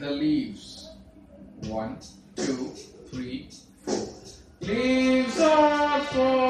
the leaves. 1, 2, 3, 4. Leaves are falling.